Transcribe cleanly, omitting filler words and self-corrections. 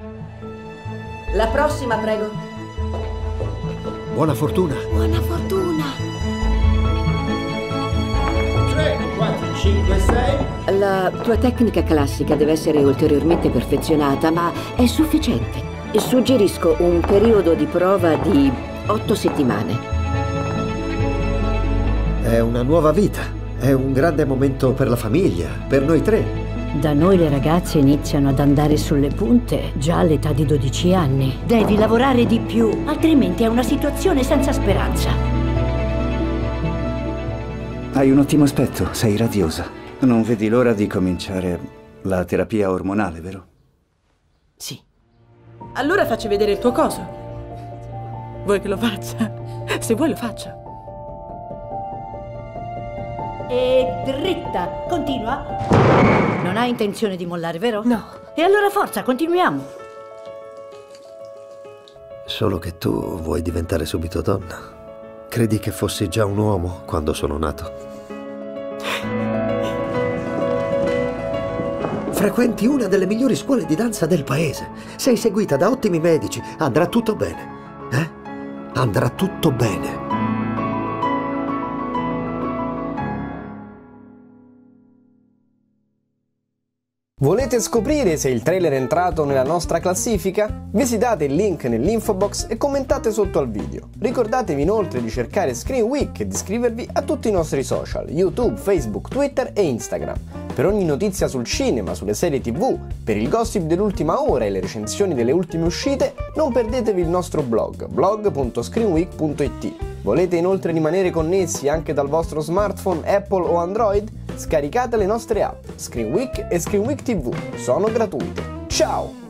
La prossima, prego. Buona fortuna. Buona fortuna. 3, 4, 5, 6. La tua tecnica classica deve essere ulteriormente perfezionata, ma è sufficiente. Suggerisco un periodo di prova di 8 settimane. È una nuova vita. È un grande momento per la famiglia, per noi tre. Da noi le ragazze iniziano ad andare sulle punte già all'età di 12 anni. Devi lavorare di più, altrimenti è una situazione senza speranza. Hai un ottimo aspetto, sei radiosa. Non vedi l'ora di cominciare la terapia ormonale, vero? Sì. Allora facci vedere il tuo coso. Vuoi che lo faccia? Se vuoi lo faccio. E dritta, continua. Non hai intenzione di mollare, vero? No. E allora forza, continuiamo. Solo che tu vuoi diventare subito donna. Credi che fossi già un uomo quando sono nato? Frequenti una delle migliori scuole di danza del paese. Sei seguita da ottimi medici. Andrà tutto bene. Andrà tutto bene. Volete scoprire se il trailer è entrato nella nostra classifica? Visitate il link nell'info box e commentate sotto al video. Ricordatevi inoltre di cercare Screen Week e di iscrivervi a tutti i nostri social, YouTube, Facebook, Twitter e Instagram. Per ogni notizia sul cinema, sulle serie TV, per il gossip dell'ultima ora e le recensioni delle ultime uscite, non perdetevi il nostro blog, blog.screenweek.it. Volete inoltre rimanere connessi anche dal vostro smartphone Apple o Android? Scaricate le nostre app, Screen Week e Screen Week TV, sono gratuite. Ciao!